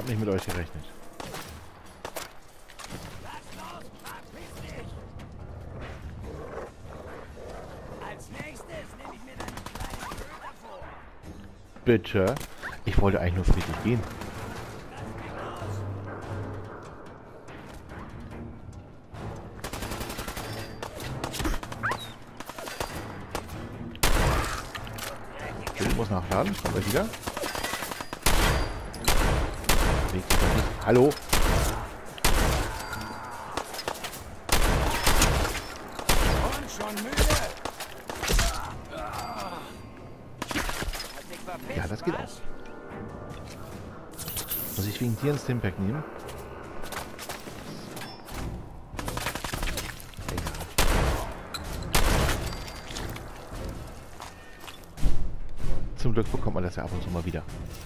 überhaupt nicht mit euch gerechnet. Als nächstes nehme ich mir dann einen kleinen Köder vor. Bitte? Ich wollte eigentlich nur friedlich gehen. Ich muss nachladen. Kommt er wieder? Weg ist er nicht. Hallo? Und schon müde. Ja, das geht auch. Muss ich wegen dir ein Stimpack nehmen? Zum Glück bekommt man das ja ab und zu mal wieder.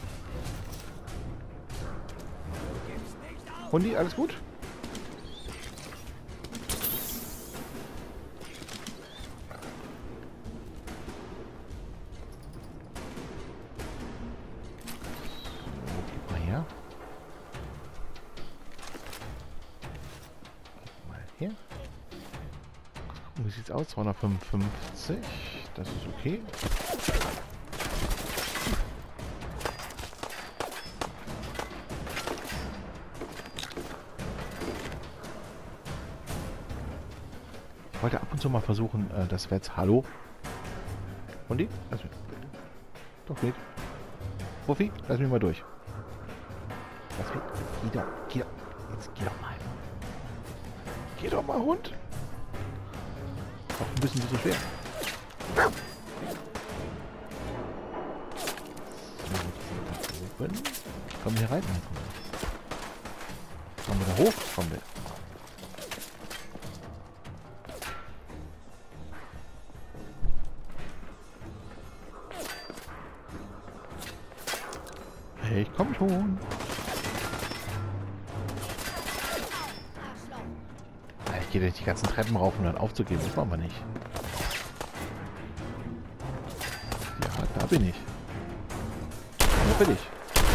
Hundi, alles gut? Gib mal her. Gib mal her. Wie sieht's aus? 255. Das ist okay. Ich wollte ab und zu mal versuchen, das wäre jetzt Hallo. Hundi? Lass mich. Doch nicht. Wuffi, lass mich mal durch. Lass mich. Geh doch. Jetzt geh doch mal. Geh doch mal, Hund. Auch ein bisschen so schwer. So, komm hier rein. Kommen wir da hoch? Kommen wir. Ich komm schon. Ich gehe durch die ganzen Treppen rauf, um dann aufzugeben. Das machen wir nicht. Ja, da bin ich. Da bin ich.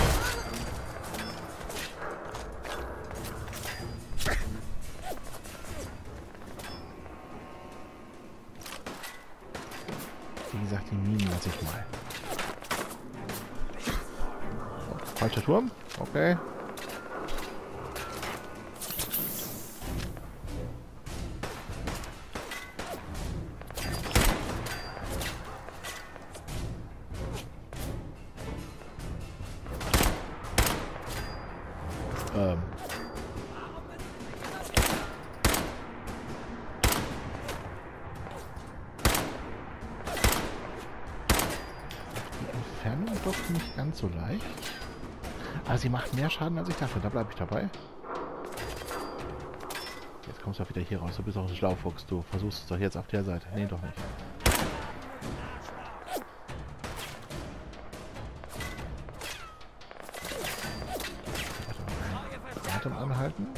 Wie gesagt, die Minen lasse ich mal. Falscher Turm? Okay. Die Entfernung doch nicht ganz so leicht. Aber sie macht mehr Schaden, als ich dachte. Da bleibe ich dabei. Jetzt kommst du auch wieder hier raus. Du bist auch ein Schlaufuchs. Du versuchst es doch jetzt auf der Seite. Nee, doch nicht. Atem anhalten.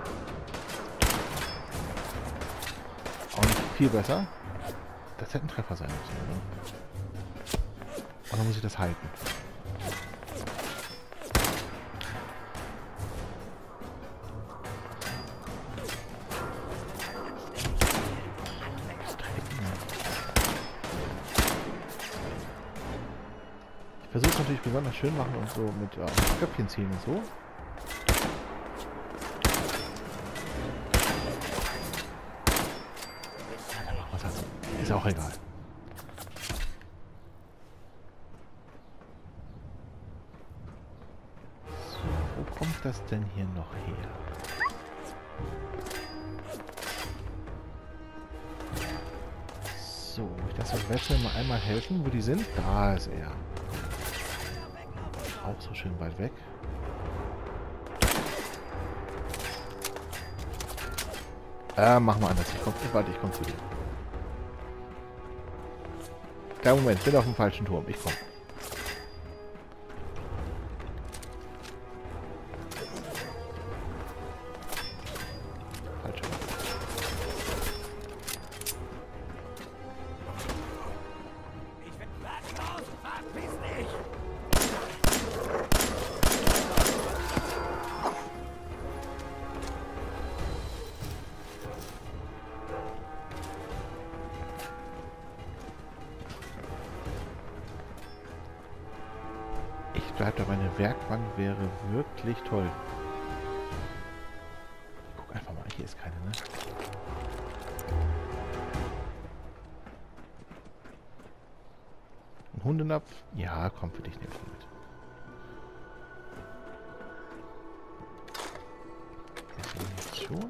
Auch nicht viel besser. Das hätte ein Treffer sein müssen, oder? Und dann muss ich das halten. Ich versuche es natürlich besonders schön machen und so mit Köpfchen ziehen und so. Was hat's? Ist auch egal. So, wo kommt das denn hier noch her? So, ich lasse das Wetzel mal einmal helfen, wo die sind. Da ist er. Auch so schön weit weg. Machen wir anders. Warte, ich komme zu dir. Kleinen Moment, bin auf dem falschen Turm. Ich komme. Falscher. Ich bleib dabei, eine Werkbank wäre wirklich toll. Guck einfach mal, hier ist keine, ne? Ein Hundenapf? Ja, komm, für dich nehme ich mit. Munition?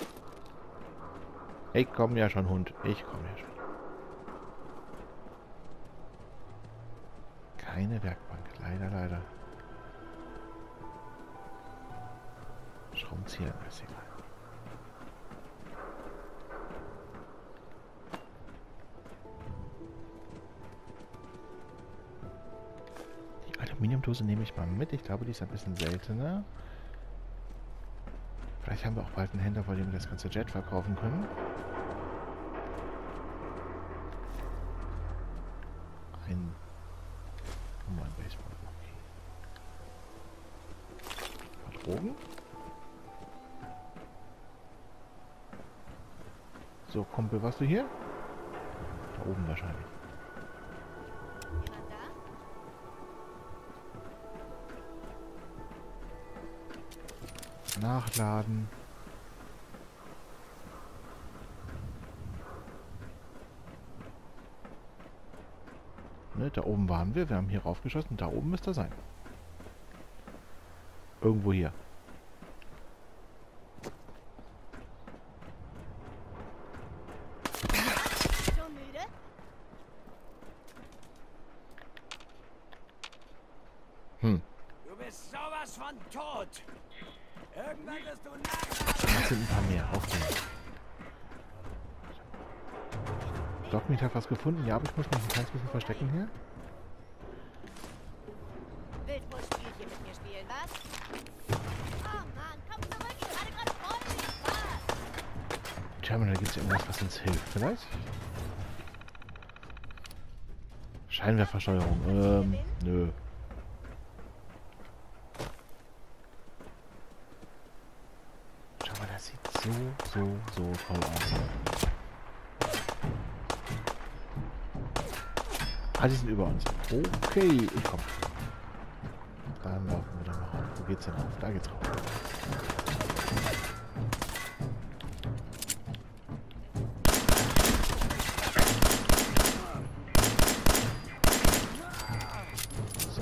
Ich komm ja schon, Hund. Ich komm ja schon. Keine Werkbank. Leider, leider. Schraubenzieher ist egal. Die Aluminiumdose nehme ich mal mit. Ich glaube, die ist ein bisschen seltener. Vielleicht haben wir auch bald einen Händler, vor dem wir das ganze Jet verkaufen können. Ein Baseball. Okay. Drogen. So, Kumpel, warst du hier? Da oben wahrscheinlich. Jemand da? Nachladen. Ne, da oben waren wir. Wir haben hier raufgeschossen. Da oben müsste er sein. Irgendwo hier. Schon müde? Du bist sowas von tot. Irgendwann wirst du Das sind ein paar mehr. Okay. Dogmeat hat was gefunden. Ja, aber ich muss mich ein kleines bisschen verstecken hier. Wildwurstspielchen mit mir spielen, was? Oh Mann, komm zurück, ich hatte gerade voll viel Spaß. Terminal, gibt es irgendwas, was uns hilft? Vielleicht? Scheinwerfersteuerung. Nö. Schau mal, das sieht so toll aus. Ah, die sind über uns. Okay, ich komm. Dann laufen wir da noch rauf. Wo geht's denn rauf? Da geht's rauf. So.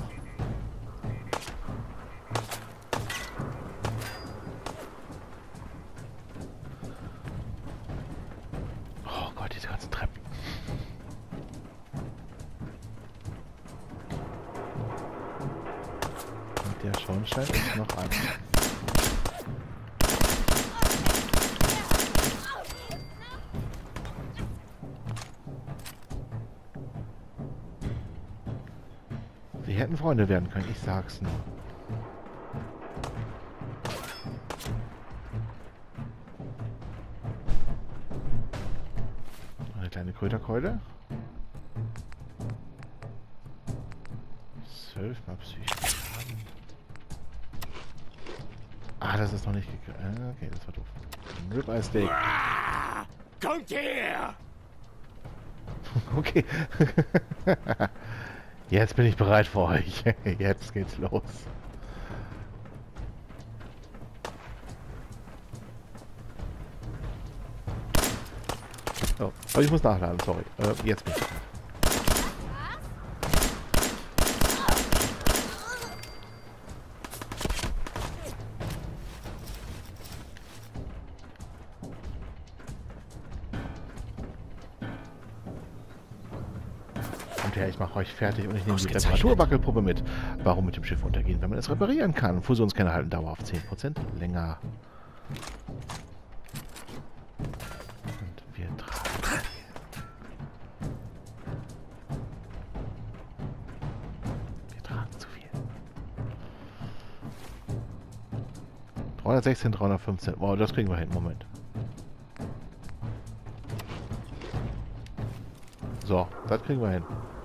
Oh Gott, diese ganzen Treppen. Und der Schornstein ist noch an. Wir hätten Freunde werden können, ich sag's nur. Eine kleine Kräuterkeule. 12 mal Psyche. Ah, das ist noch nicht gekriegt. Okay, das war doof. Ribeye Steak. Kommt her! Okay. Jetzt bin ich bereit für euch. Jetzt geht's los. Oh, aber ich muss nachladen, sorry. Jetzt bin ich bereit. Kommt her, ich mache euch fertig und ich nehme die Reparaturbackelpuppe mit. Warum mit dem Schiff untergehen, wenn man es reparieren kann? Fusionskerne halten Dauer auf 10% länger. Und wir tragen. Wir tragen zu viel. 316, 315. Wow, das kriegen wir hin. Moment. So, das kriegen wir hin.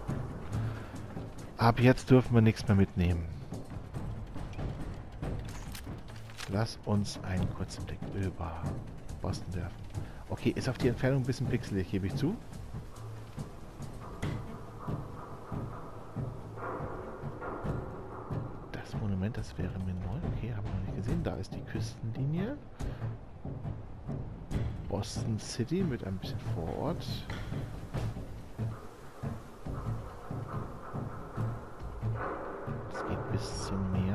Ab jetzt dürfen wir nichts mehr mitnehmen. Lass uns einen kurzen Blick über Boston werfen. Okay, ist auf die Entfernung ein bisschen pixelig, gebe ich zu. Moment, das wäre mir neu. Okay, haben wir noch nicht gesehen. Da ist die Küstenlinie. Boston City mit ein bisschen Vorort. Das geht bis zum Meer.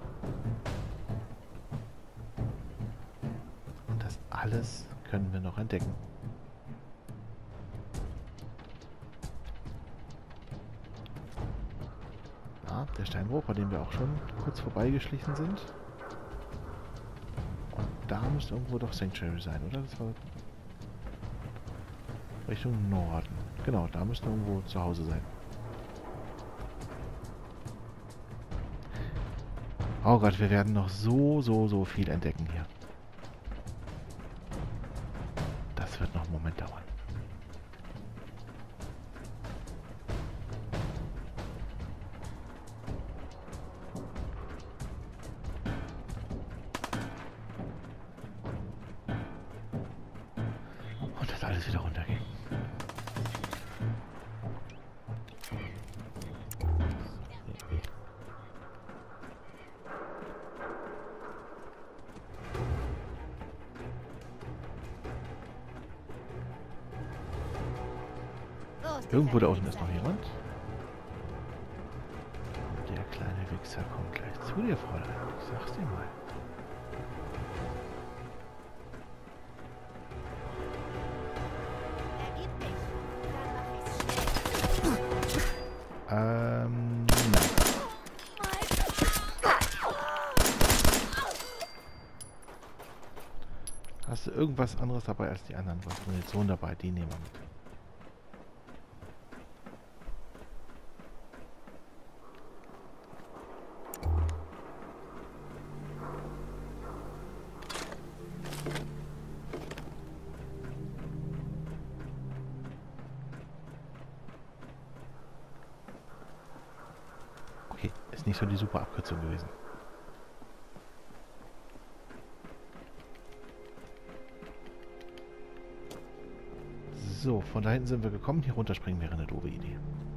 Und das alles können wir noch entdecken. Ah, der Steinbruch, bei dem wir auch schon kurz vorbeigeschlichen sind. Und da müsste irgendwo doch Sanctuary sein, oder? Das war Richtung Norden. Genau, da müsste irgendwo zu Hause sein. Oh Gott, wir werden noch so viel entdecken hier. Das wird noch einen Moment dauern. Und das alles wieder runtergehen. Wo ist die Irgendwo da kleine unten ist noch Wichser? jemand. Der kleine Wichser kommt gleich zu dir, Fräulein. Ich sag's dir mal. Er gibt mich. Dann mach ich's schnell. Nein. Hast du irgendwas anderes dabei als die anderen? Was ist Munition dabei? Die nehmen wir mit. Okay, ist nicht so die super Abkürzung gewesen. So, von da hinten sind wir gekommen. Hier runterspringen wäre eine doofe Idee.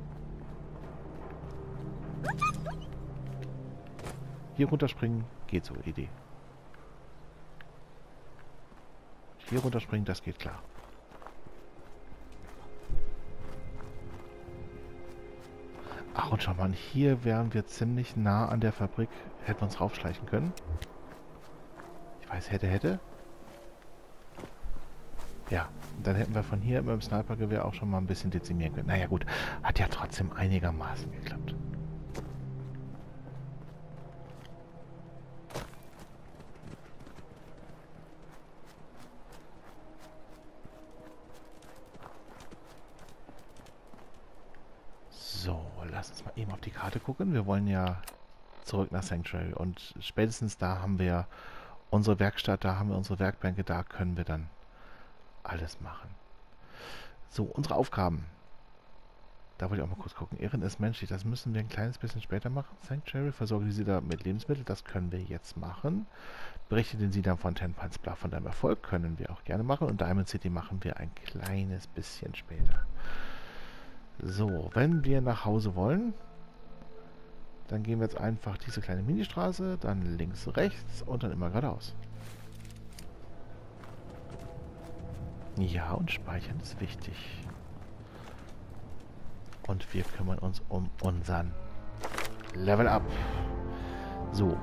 Hier runterspringen geht so, Idee. Hier runterspringen, das geht klar. Ach, und schau mal, hier wären wir ziemlich nah an der Fabrik. Hätten wir uns raufschleichen können. Ich weiß, hätte. Ja, dann hätten wir von hier mit dem Snipergewehr auch schon mal ein bisschen dezimieren können. Naja gut, hat ja trotzdem einigermaßen geklappt. So, lass uns mal eben auf die Karte gucken. Wir wollen ja zurück nach Sanctuary und spätestens da haben wir unsere Werkstatt, da haben wir unsere Werkbänke, da können wir dann alles machen. So, unsere Aufgaben. Da wollte ich auch mal kurz gucken. Ehren ist menschlich, das müssen wir ein kleines bisschen später machen. Sanctuary, versorge sie da mit Lebensmitteln, das können wir jetzt machen. Berichte den Siedlern von Ten Pines Bluff von deinem Erfolg, können wir auch gerne machen. Und Diamond City machen wir ein kleines bisschen später. So, wenn wir nach Hause wollen, dann gehen wir jetzt einfach diese kleine Ministraße, dann links, rechts und dann immer geradeaus. Ja, und speichern ist wichtig. Und wir kümmern uns um unseren Level Up. So.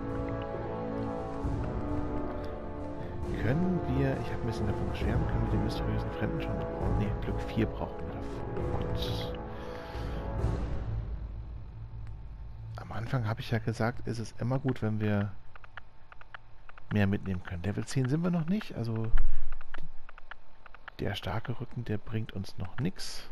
Können wir, ich habe ein bisschen davon geschwärmt, können wir den mysteriösen Fremden schon... Oh ne, Glück 4 brauchen wir davon. Gut. Am Anfang habe ich ja gesagt, ist es immer gut, wenn wir mehr mitnehmen können. Level 10 sind wir noch nicht, also der starke Rücken, der bringt uns noch nichts.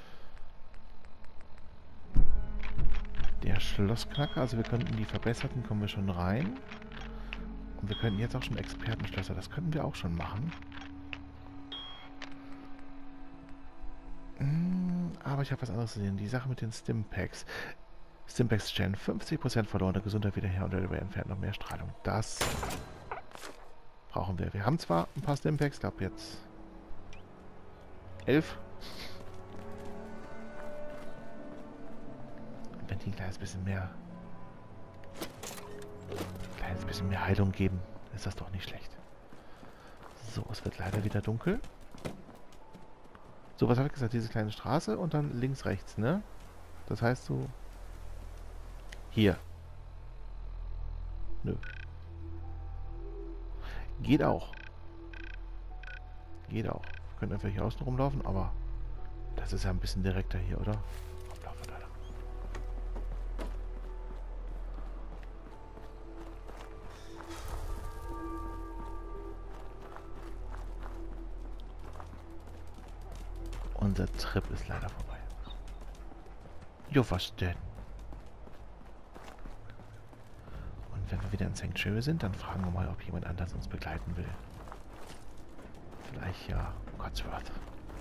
Der Schlossknacker, also wir könnten die verbesserten, kommen wir schon rein. Und wir könnten jetzt auch schon Expertenschlösser, das könnten wir auch schon machen. Aber ich habe was anderes gesehen. Die Sache mit den Stimpaks. Stimpaks stellen 50% verlorene Gesundheit wieder her und darüber entfernt noch mehr Strahlung. Das brauchen wir. Wir haben zwar ein paar Stimpaks, ich glaube jetzt 11. Und wenn die ein kleines bisschen mehr bisschen mehr Heilung geben, ist das doch nicht schlecht. So, es wird leider wieder dunkel. So, was habe ich gesagt? Diese kleine Straße und dann links, rechts, ne? Das heißt so... Hier. Nö. Geht auch. Geht auch. Wir können einfach hier außen rumlaufen, aber... Das ist ja ein bisschen direkter hier, oder? Komm, laufen wir da lang. Unser Trip ist leider vorbei. Jo, was denn? Und wenn wir wieder in Sanctuary sind, dann fragen wir mal, ob jemand anders uns begleiten will. Vielleicht ja Codsworth.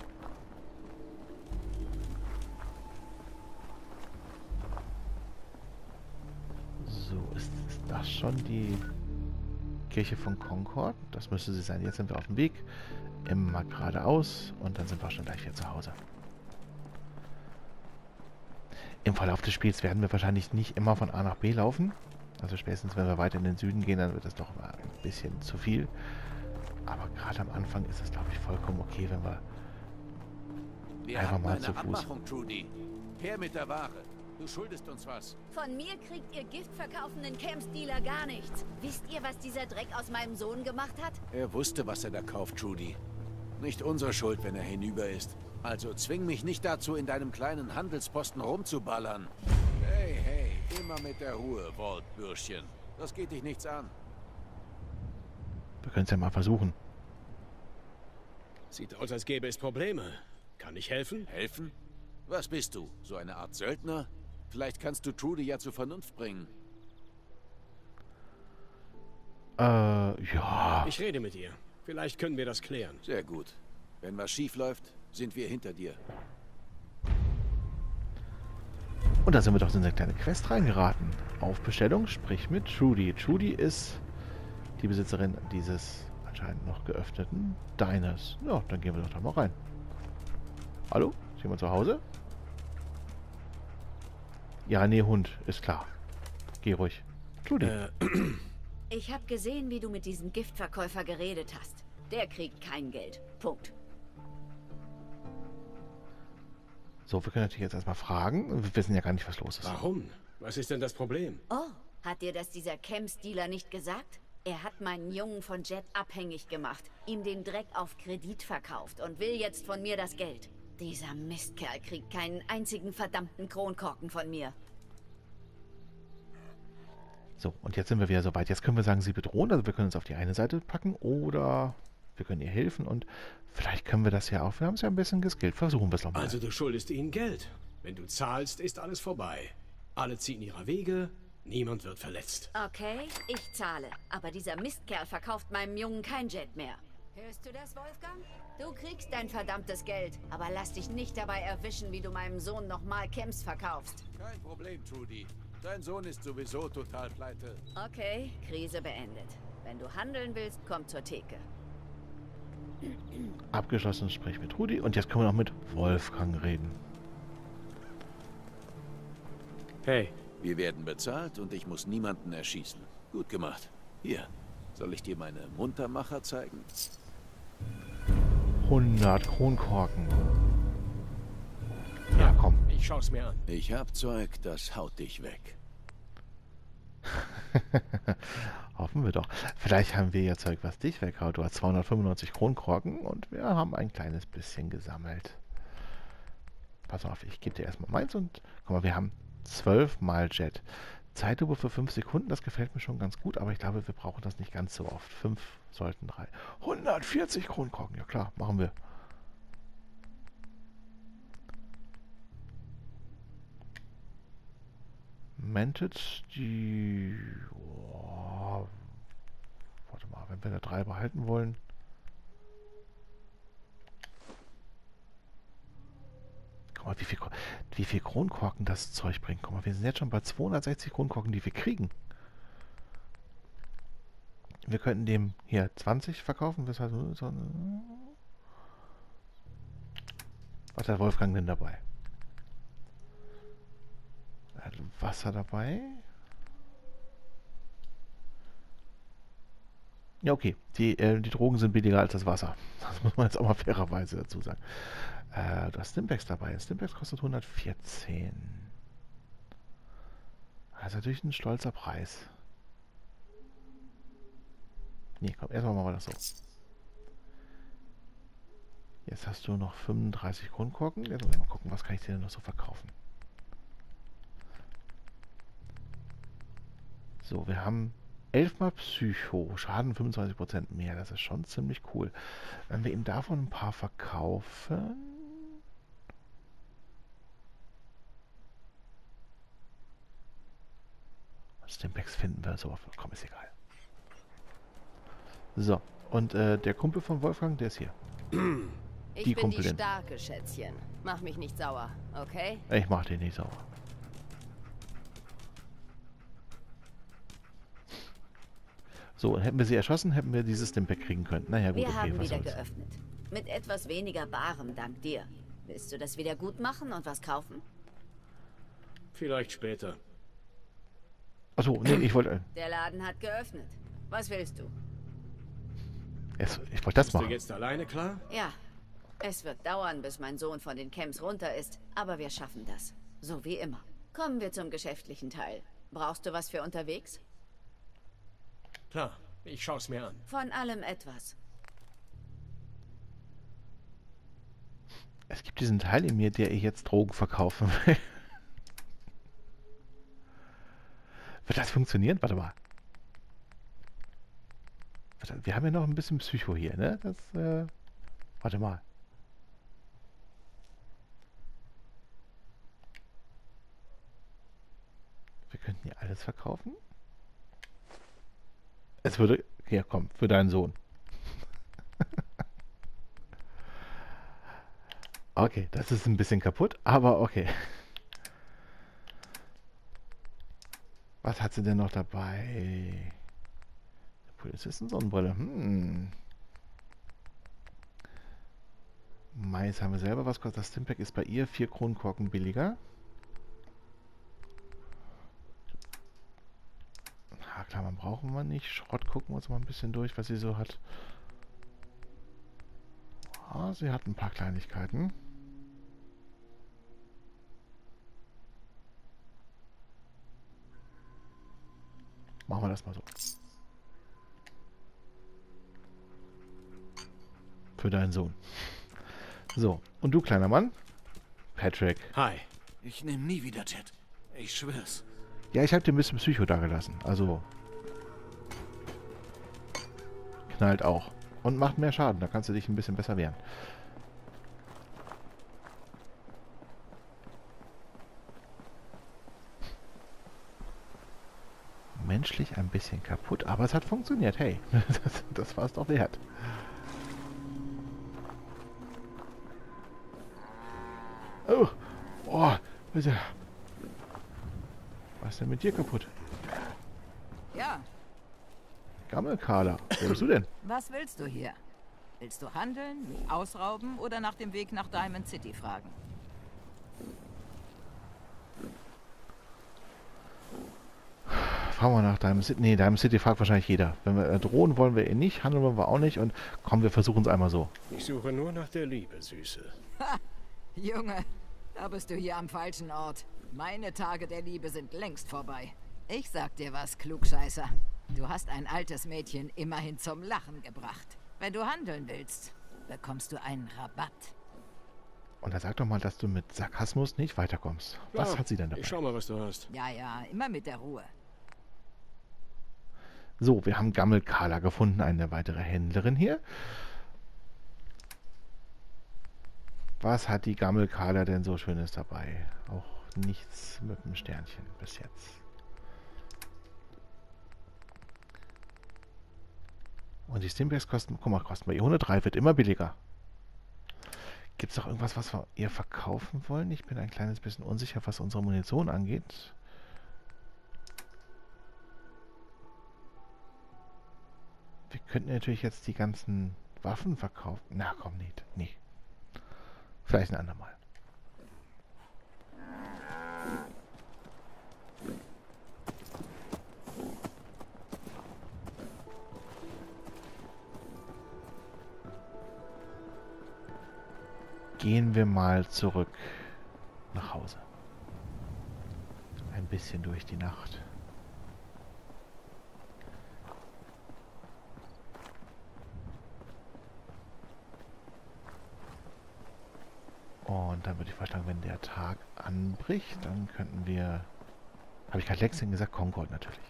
So, ist das schon die Kirche von Concord? Das müsste sie sein. Jetzt sind wir auf dem Weg. Immer geradeaus und dann sind wir schon gleich wieder zu Hause. Im Verlauf des Spiels werden wir wahrscheinlich nicht immer von A nach B laufen. Also spätestens, wenn wir weiter in den Süden gehen, dann wird das doch mal ein bisschen zu viel. Aber gerade am Anfang ist es, glaube ich, vollkommen okay, wenn wir einfach mal zu Fuß... Abmachung, Trudy. Her mit der Ware. Du schuldest uns was. Von mir kriegt ihr giftverkaufenden Camps-Dealer gar nichts. Wisst ihr, was dieser Dreck aus meinem Sohn gemacht hat? Er wusste, was er da kauft, Trudy. Nicht unsere Schuld, wenn er hinüber ist. Also zwing mich nicht dazu, in deinem kleinen Handelsposten rumzuballern. Hey, hey, immer mit der Ruhe, Walt-Bürschchen. Das geht dich nichts an. Wir können es ja mal versuchen. Sieht aus, als gäbe es Probleme. Kann ich helfen? Helfen? Was bist du? So eine Art Söldner? Vielleicht kannst du Trudy ja zur Vernunft bringen. Ja. Ich rede mit ihr. Vielleicht können wir das klären. Sehr gut. Wenn was schief läuft, sind wir hinter dir. Und da sind wir doch in eine kleine Quest reingeraten. Auf Bestellung, sprich mit Trudy. Trudy ist die Besitzerin dieses anscheinend noch geöffneten Diners. Ja, dann gehen wir doch da mal rein. Hallo? Ist jemand zu Hause? Ja, nee, Hund. Ist klar. Geh ruhig. Trudy. Ich habe gesehen, wie du mit diesem Giftverkäufer geredet hast. Der kriegt kein Geld. Punkt. So, wir können natürlich jetzt erstmal fragen. Wir wissen ja gar nicht, was los ist. Warum? Was ist denn das Problem? Oh, hat dir das dieser Camps-Dealer nicht gesagt? Er hat meinen Jungen von Jet abhängig gemacht, ihm den Dreck auf Kredit verkauft und will jetzt von mir das Geld. Dieser Mistkerl kriegt keinen einzigen verdammten Kronkorken von mir. So, und jetzt sind wir wieder soweit. Jetzt können wir sagen, sie bedrohen. Also wir können uns auf die eine Seite packen oder wir können ihr helfen und vielleicht können wir das ja auch. Wir haben es ja ein bisschen geskillt. Versuchen wir es nochmal. Also du schuldest ihnen Geld. Wenn du zahlst, ist alles vorbei. Alle ziehen ihrer Wege, niemand wird verletzt. Okay, ich zahle. Aber dieser Mistkerl verkauft meinem Jungen kein Jet mehr. Hörst du das, Wolfgang? Du kriegst dein verdammtes Geld. Aber lass dich nicht dabei erwischen, wie du meinem Sohn nochmal Camps verkaufst. Kein Problem, Trudy. Dein Sohn ist sowieso total pleite. Okay, Krise beendet. Wenn du handeln willst, komm zur Theke. Abgeschlossen, sprich mit Rudi. Und jetzt können wir noch mit Wolfgang reden. Hey, Wir werden bezahlt und ich muss niemanden erschießen. Gut gemacht. Hier, soll ich dir meine Muntermacher zeigen? 100 Kronkorken. Ja, komm. ich schau's mir an. Ich hab Zeug, das haut dich weg. Hoffen wir doch. Vielleicht haben wir ja Zeug, was dich weghaut. Du hast 295 Kronkorken und wir haben ein kleines bisschen gesammelt. Pass auf, ich gebe dir erstmal meins und guck mal, wir haben 12 mal Jet. Zeitlupe für 5 Sekunden, das gefällt mir schon ganz gut, aber ich glaube, wir brauchen das nicht ganz so oft. 5 sollten 3. 140 Kronkorken, ja klar, machen wir. Mented, die... Oh, warte mal, wenn wir da 3 behalten wollen... Guck mal, wie viel Kronkorken das Zeug bringt. Guck mal, wir sind jetzt schon bei 260 Kronkorken, die wir kriegen. Wir könnten dem hier 20 verkaufen. Was hat der Wolfgang denn dabei? Er hat Wasser dabei. Ja, okay. Die Drogen sind billiger als das Wasser. Das muss man jetzt auch mal fairerweise dazu sagen. Du hast Stimpaks dabei. Stimpaks kostet 114. Das ist natürlich ein stolzer Preis. Nee, komm, erstmal machen wir das so. Jetzt hast du noch 35 Grundkorken. Jetzt muss ich mal gucken, was kann ich dir denn noch so verkaufen. So, wir haben 11 mal Psycho. Schaden 25% mehr. Das ist schon ziemlich cool. Wenn wir ihm davon ein paar verkaufen... Stimpaks finden wir so. Komm, ist egal. So, und der Kumpel von Wolfgang, der ist hier. Ich Die bin Kumpelin. die starke, Schätzchen. Mach mich nicht sauer, okay? Ich mach den nicht sauer. So, hätten wir sie erschossen, hätten wir dieses Stimpak kriegen können. Naja, gut, Wir okay, haben was wieder soll's. geöffnet. Mit etwas weniger Barem, dank dir. Willst du das wieder gut machen und was kaufen? Vielleicht später. Achso, nee, ich wollte Der Laden hat geöffnet. Was willst du? ich wollte das Bist du machen. jetzt alleine klar? Ja, es wird dauern, bis mein Sohn von den Camps runter ist, aber wir schaffen das. So wie immer. Kommen wir zum geschäftlichen Teil. Brauchst du was für unterwegs? Klar, ich schau's mir an. Von allem etwas. Es gibt diesen Teil in mir, der ich jetzt Drogen verkaufen will. Wird das funktionieren? Warte mal. Warte, wir haben ja noch ein bisschen Psycho hier, ne? Das, warte mal. Wir könnten hier alles verkaufen. Es würde... Ja, komm, für deinen Sohn. Okay, das ist ein bisschen kaputt, aber okay. Was hat sie denn noch dabei? Polizisten-Sonnenbrille. Mais haben wir selber. Was kostet das Stimpak? Ist bei ihr 4 Kronkorken billiger. Ah, klar, man brauchen wir nicht. Schrott gucken wir uns mal ein bisschen durch, was sie so hat. Ah, sie hat ein paar Kleinigkeiten. Machen wir das mal so. Für deinen Sohn. So, und du, kleiner Mann? Patrick. Hi. Ich nehme nie wieder Jet. Ich schwör's. Ja, ich habe dir ein bisschen Psycho dagelassen. Also... knallt auch. Und macht mehr Schaden. Da kannst du dich ein bisschen besser wehren. Menschlich ein bisschen kaputt, aber es hat funktioniert. Hey, das war es doch wert. Oh, oh, bitte. Was ist denn mit dir kaputt? Ja, Gammelkala, wer bist du denn? was willst du hier? Willst du handeln, mich ausrauben oder nach dem Weg nach Diamond City fragen? Fragen wir nach Diamond City. Nee, Diamond City fragt wahrscheinlich jeder. Wenn wir drohen, wollen wir ihn nicht, handeln wollen wir auch nicht. Und komm, wir versuchen es einmal so. Ich suche nur nach der Liebe, Süße. Junge, da bist du hier am falschen Ort. Meine Tage der Liebe sind längst vorbei. Ich sag dir was, Klugscheißer. Du hast ein altes Mädchen immerhin zum Lachen gebracht. Wenn du handeln willst, bekommst du einen Rabatt. Und dann sag doch mal, dass du mit Sarkasmus nicht weiterkommst. Was Klar, hat sie denn dabei? Ich schau mal, was du hast. Ja, ja, immer mit der Ruhe. So, wir haben Gammelkala gefunden, eine weitere Händlerin hier. Was hat die Gammelkala denn so Schönes dabei? Auch nichts mit einem Sternchen bis jetzt. Und die Stimpaks kosten, guck mal, kosten bei ihr 103, wird immer billiger. Gibt es noch irgendwas, was wir ihr verkaufen wollen? Ich bin ein kleines bisschen unsicher, was unsere Munition angeht. Wir könnten natürlich jetzt die ganzen Waffen verkaufen. Na komm, nicht. Nee. Vielleicht ein andermal. gehen wir mal zurück nach Hause. Ein bisschen durch die Nacht. Und dann würde ich vorschlagen, wenn der Tag anbricht, dann könnten wir... Habe ich gerade Lexington gesagt? Concord natürlich.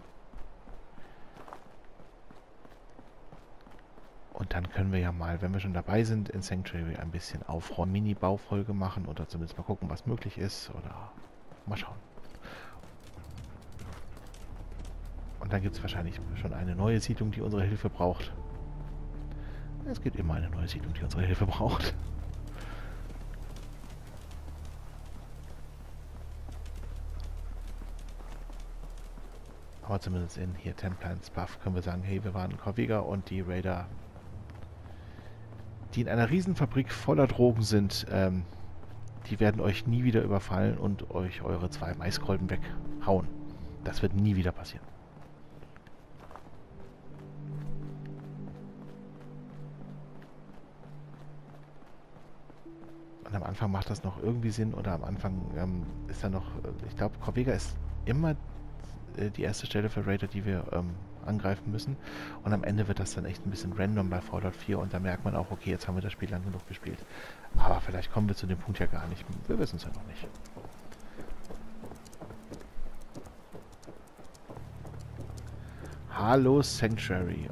Und dann können wir ja mal, wenn wir schon dabei sind, in Sanctuary ein bisschen aufräumen, Mini-Baufolge machen oder zumindest mal gucken, was möglich ist oder mal schauen. Und dann gibt es wahrscheinlich schon eine neue Siedlung, die unsere Hilfe braucht. Es gibt immer eine neue Siedlung, die unsere Hilfe braucht. Aber zumindest in hier Templines Buff können wir sagen, hey, wir waren in Corvega und die Raider, die in einer Riesenfabrik voller Drogen sind, die werden euch nie wieder überfallen und euch eure 2 Maiskolben weghauen. Das wird nie wieder passieren. Und am Anfang macht das noch irgendwie Sinn oder am Anfang ist da noch, ich glaube, Corvega ist immer die erste Stelle für Raider, die wir angreifen müssen. Und am Ende wird das dann echt ein bisschen random bei Fallout 4 und da merkt man auch, okay, jetzt haben wir das Spiel lang genug gespielt. Aber vielleicht kommen wir zu dem Punkt ja gar nicht. Wir wissen es ja noch nicht. Hallo Sanctuary.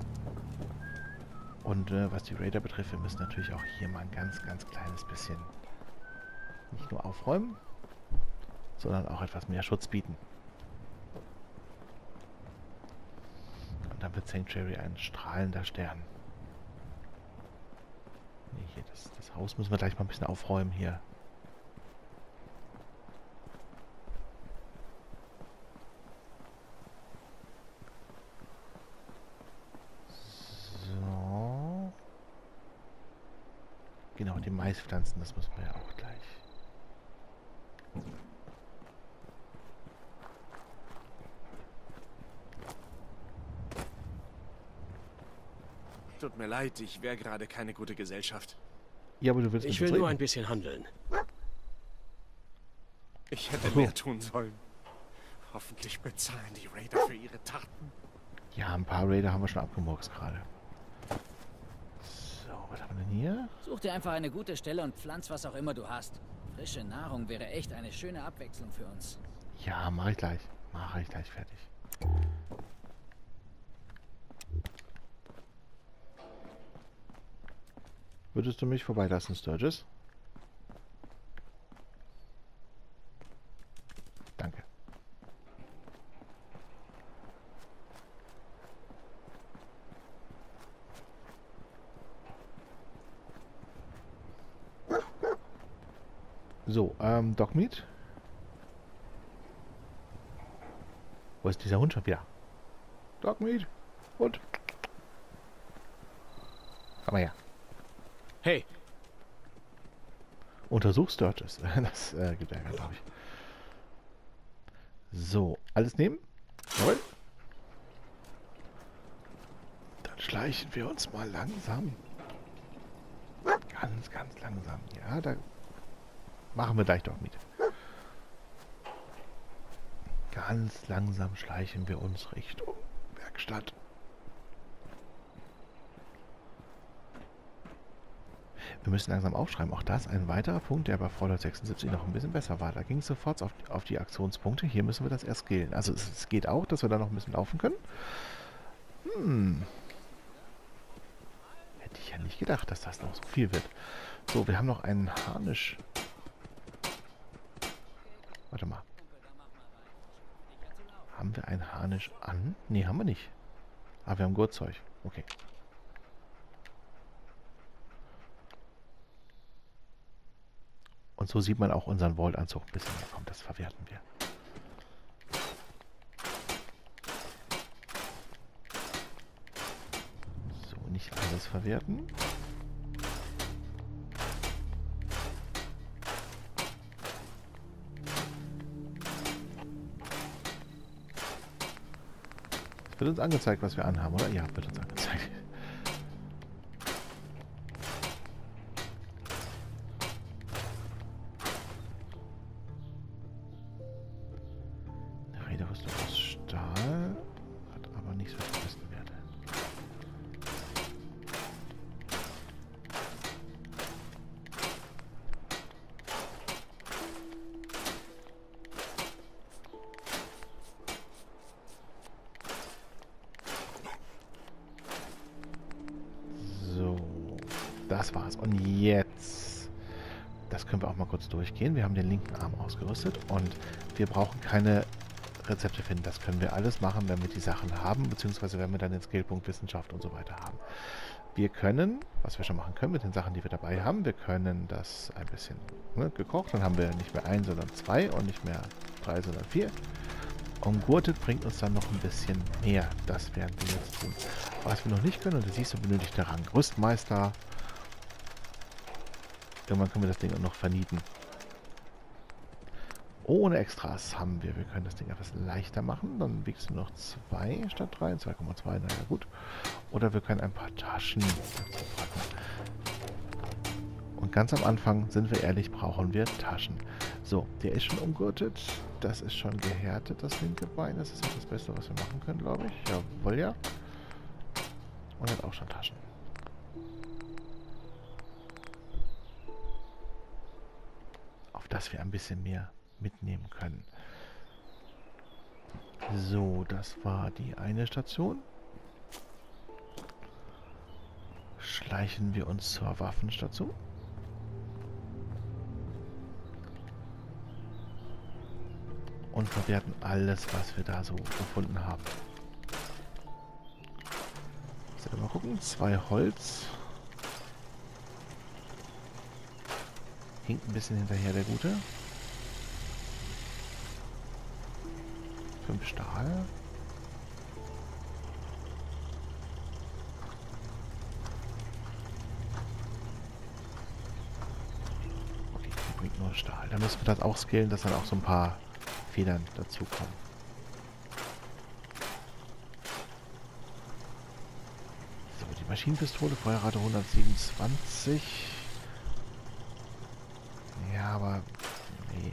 Und was die Raider betrifft, wir müssen natürlich auch hier mal ein ganz, ganz kleines bisschen nicht nur aufräumen, sondern auch etwas mehr Schutz bieten. Und dann wird Sanctuary ein strahlender Stern. Nee, hier das Haus müssen wir gleich mal ein bisschen aufräumen hier. So. Genau, die Maispflanzen, das müssen wir ja auch gleich. Tut mir leid, ich wäre gerade keine gute Gesellschaft. Ja, aber du willst Ich will nur ein bisschen handeln. Ich hätte mehr tun sollen. Hoffentlich bezahlen die Raider für ihre Taten. Ja, ein paar Raider haben wir schon abgemurkst gerade. So, was haben wir denn hier? Such dir einfach eine gute Stelle und pflanz, was auch immer du hast. Frische Nahrung wäre echt eine schöne Abwechslung für uns. Ja, mache ich gleich. Mache ich gleich fertig. Würdest du mich vorbeilassen, Sturgis? Danke. So, Dogmeat? Wo ist dieser Hund schon wieder? Dogmeat? Hund? Komm mal her. Hey, Untersuch Sturgis. Das gibt Ärger, glaube ich. So, alles nehmen? Jawohl. Dann schleichen wir uns mal langsam. Ganz, ganz langsam. Ja, da machen wir gleich doch mit. Ganz langsam schleichen wir uns Richtung Werkstatt. Wir müssen langsam aufschreiben. Auch das ein weiterer Punkt, der bei Fallout 76 noch ein bisschen besser war. Da ging es sofort auf die Aktionspunkte. Hier müssen wir das erst skillen. Also es geht auch, dass wir da noch ein bisschen laufen können. Hätte ich ja nicht gedacht, dass das noch so viel wird. So, wir haben noch einen Harnisch. Warte mal. Haben wir einen Harnisch an? Nee, haben wir nicht. Aber wir haben Gurtzeug. Okay. Und so sieht man auch unseren Vault-Anzug ein bisschen mehr. Komm, das verwerten wir. So, nicht alles verwerten. Es wird uns angezeigt, was wir anhaben, oder? Ja, wird uns angezeigt. Rüstung aus Stahl. Hat aber nicht so viele Werte. So, das war's. Und jetzt, das können wir auch mal kurz durchgehen. Wir haben den linken Arm ausgerüstet und wir brauchen keine Rezepte finden. Das können wir alles machen, wenn wir die Sachen haben, beziehungsweise wenn wir dann den Skillpunkt Wissenschaft und so weiter haben. Wir können, was wir schon machen können mit den Sachen, die wir dabei haben, wir können das ein bisschen gekocht, dann haben wir nicht mehr 1, sondern 2 und nicht mehr 3, sondern 4. Umgurtet bringt uns dann noch ein bisschen mehr. Das werden wir jetzt tun. Was wir noch nicht können, und das siehst du, benötigt der Rang Rüstmeister. Irgendwann können wir das Ding auch noch vernieten. Ohne Extras haben wir. Wir können das Ding etwas leichter machen. Dann wiegst du noch 2 statt 3. 2,2, naja gut. Oder wir können ein paar Taschen dazu packen. Und ganz am Anfang, sind wir ehrlich, brauchen wir Taschen. So, der ist schon umgürtet. Das ist schon gehärtet, das linke Bein. Das ist auch das Beste, was wir machen können, glaube ich. Jawohl, ja. Und hat auch schon Taschen. Auf das wir ein bisschen mehr mitnehmen können. So, das war die eine Station. Schleichen wir uns zur Waffenstation. Und verwerten alles, was wir da so gefunden haben. So, mal gucken. 2 Holz. Hinkt ein bisschen hinterher, der Gute. 5 Stahl. Okay, die bringt nur Stahl. Da müssen wir das auch skillen, dass dann auch so ein paar Federn dazu kommen. So, die Maschinenpistole, Feuerrate 127. Ja, aber nee.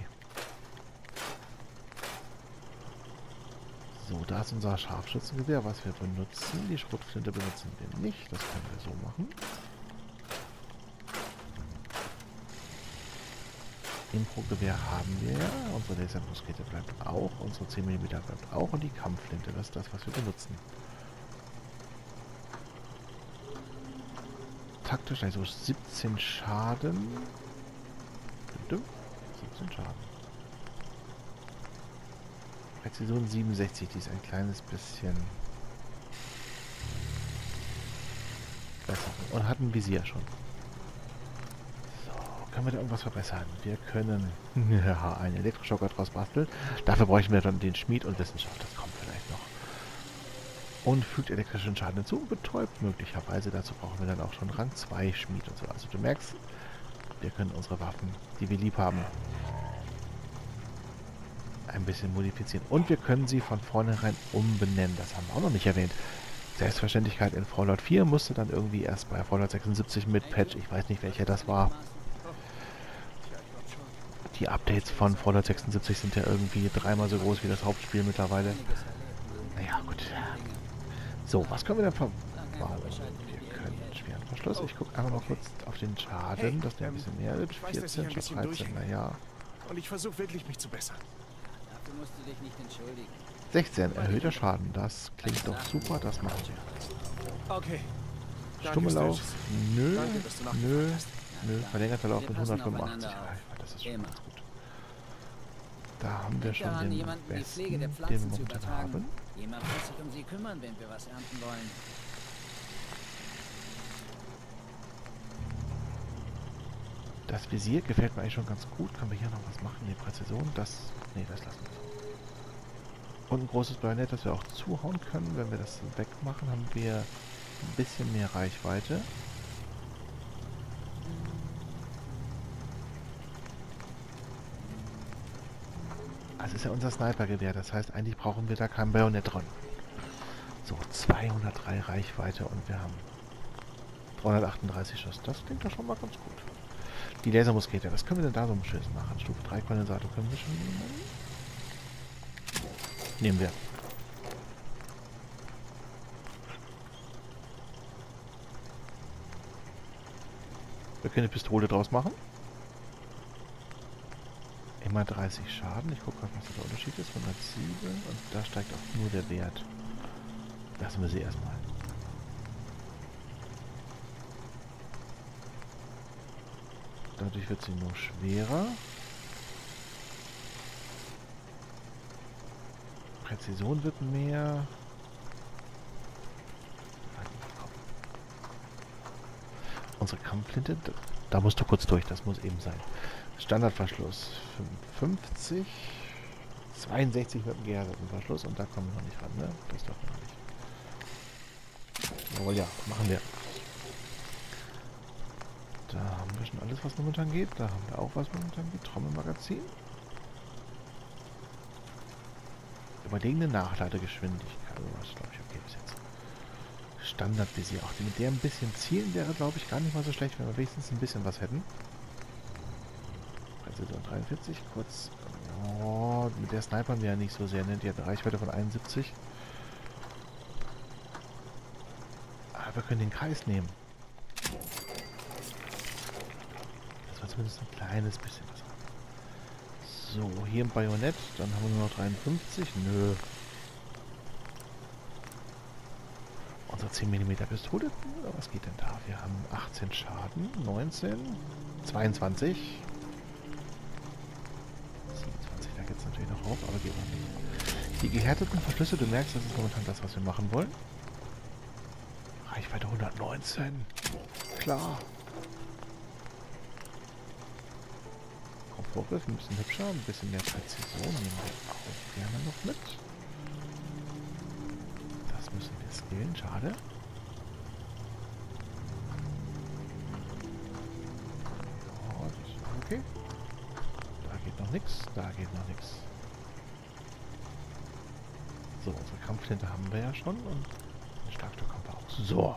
So, da ist unser Scharfschützengewehr, was wir benutzen. Die Schrotflinte benutzen wir nicht. Das können wir so machen. Impro-Gewehr haben wir ja. Unsere Lasermuskete bleibt auch. Unsere 10 mm bleibt auch. Und die Kampfflinte, das ist das, was wir benutzen. Taktisch, also 17 Schaden. 17 Schaden. Präzision 67, die ist ein kleines bisschen besser. Und hat ein Visier schon. Können wir da irgendwas verbessern? Wir können ja, einen Elektroschocker draus basteln. Dafür bräuchten wir dann den Schmied und Wissenschaft. Das kommt vielleicht noch. Und fügt elektrischen Schaden hinzu und betäubt möglicherweise. Dazu brauchen wir dann auch schon Rang 2 Schmied und so. Also du merkst, wir können unsere Waffen, die wir lieb haben, ein bisschen modifizieren. Und wir können sie von vornherein umbenennen. Das haben wir auch noch nicht erwähnt. Selbstverständlichkeit in Fallout 4 musste dann irgendwie erst bei Fallout 76 mit Patch, ich weiß nicht welcher das war. Die Updates von Fallout 76 sind ja irgendwie 3-mal so groß wie das Hauptspiel mittlerweile. Naja, gut. So, was können wir denn verbauen? Wir können schweren Verschluss. Ich gucke einfach mal kurz auf den Schaden, dass der ein bisschen mehr wird. 14 statt 13, naja. Und ich versuche wirklich, mich zu bessern. Dafür musst du dich nicht entschuldigen. 16, erhöhter Schaden. Das klingt doch super, das machen wir. Okay. Stumme Lauf? Nö, Danke, dass du nö, nachgefragt hast. nö. Verlängerter Lauf mit Wir passen 185. aufeinander auf. Das ist schon Immer. ganz gut. Da haben wir schon Daran, den jemanden die besten, Pflege der den wir Pflanzen zu momentan übertragen. haben. Jemand muss sich um sie kümmern, wenn wir was ernten wollen. Das Visier gefällt mir eigentlich schon ganz gut. Können wir hier noch was machen? Die Präzision, das... Nee, das lassen wir so. Und ein großes Bajonett, das wir auch zuhauen können. Wenn wir das wegmachen, haben wir ein bisschen mehr Reichweite. Das ist ja unser Snipergewehr. Das heißt, eigentlich brauchen wir da kein Bajonett dran. So, 203 Reichweite und wir haben 338 Schuss. Das klingt doch schon mal ganz gut. Die Lasermuskete, was können wir denn da so schönes machen? Stufe 3 Kondensator können wir schon nehmen. Nehmen wir. Wir können eine Pistole draus machen. Immer 30 Schaden. Ich gucke mal, was der Unterschied ist. 107 und da steigt auch nur der Wert. Lassen wir sie erstmal. Dadurch wird sie nur schwerer. Präzision wird mehr. Unsere Kampfflinte, da musst du kurz durch, das muss eben sein. Standardverschluss 55, 62 mit dem gehärteten Verschluss und da kommen wir noch nicht ran, ne? Das darf man nicht. Jawohl, ja, machen wir. Da haben wir schon alles, was momentan geht. Da haben wir auch was momentan geht. Trommelmagazin. Überlegene Nachladegeschwindigkeit. Oh, das glaube ich okay bis jetzt. Standardvisier. Auch mit der ein bisschen zielen wäre, glaube ich, gar nicht mal so schlecht, wenn wir wenigstens ein bisschen was hätten. Präzision 43, kurz. Oh, mit der snipern wir ja nicht so sehr, ne? Die hat eine Reichweite von 71. Aber wir können den Kreis nehmen. Das war zumindest ein kleines bisschen was. So, hier im Bajonett, dann haben wir nur noch 53. Nö. Unsere 10 mm Pistole, was geht denn da? Wir haben 18 Schaden, 19, 22, 27, da geht es natürlich noch rauf, aber geht noch nicht. Die gehärteten Verschlüsse, du merkst, das ist momentan das, was wir machen wollen. Reichweite 119, klar. Komfortgriff, ein bisschen hübscher, ein bisschen mehr Präzision nehmen wir auch gerne noch mit. Das müssen wir skillen, schade. Ja, das ist okay. Da geht noch nichts, da geht noch nichts. So, unsere Kampfflinte haben wir ja schon und den Schlagstock haben wir auch. So.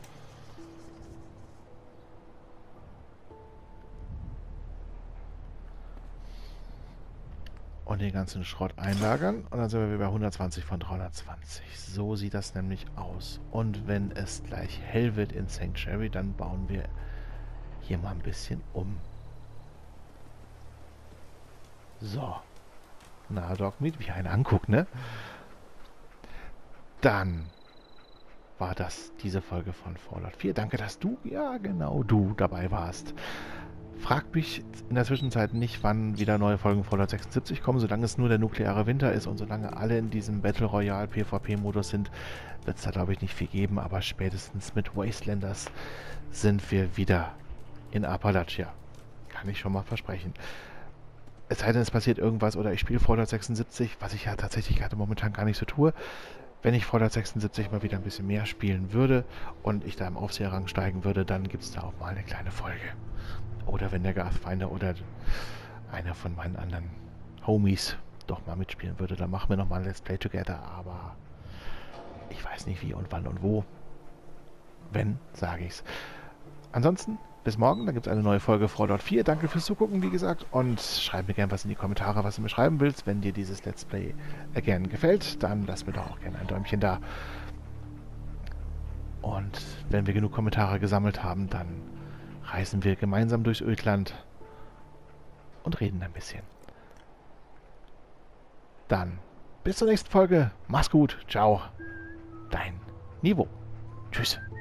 Und den ganzen Schrott einlagern. Und dann sind wir bei 120 von 320. So sieht das nämlich aus. Und wenn es gleich hell wird in Sanctuary, dann bauen wir hier mal ein bisschen um. So. Na, Dogmeat, wie einer anguckt, ne? Dann war das diese Folge von Fallout 4. Danke, dass du, ja genau, du dabei warst. Fragt mich in der Zwischenzeit nicht, wann wieder neue Folgen Fallout 76 kommen. Solange es nur der nukleare Winter ist und solange alle in diesem Battle Royale PvP-Modus sind, wird es da, glaube ich, nicht viel geben. Aber spätestens mit Wastelanders sind wir wieder in Appalachia. Kann ich schon mal versprechen. Es sei denn, es passiert irgendwas oder ich spiele Fallout 76, was ich ja tatsächlich gerade momentan gar nicht so tue. Wenn ich Fallout 76 mal wieder ein bisschen mehr spielen würde und ich da im Aufseherrang steigen würde, dann gibt es da auch mal eine kleine Folge. Oder wenn der Garthfinder oder einer von meinen anderen Homies doch mal mitspielen würde, dann machen wir nochmal ein Let's Play Together, aber ich weiß nicht wie und wann und wo. Wenn, sage ich's. Ansonsten, bis morgen, dann gibt es eine neue Folge Fallout 4. Danke fürs Zugucken, wie gesagt, und schreib mir gerne was in die Kommentare, was du mir schreiben willst. Wenn dir dieses Let's Play gerne gefällt, dann lass mir doch auch gerne ein Däumchen da. Und wenn wir genug Kommentare gesammelt haben, dann reisen wir gemeinsam durchs Ödland und reden ein bisschen. Dann bis zur nächsten Folge. Mach's gut. Ciao. Dein Niveau. Tschüss.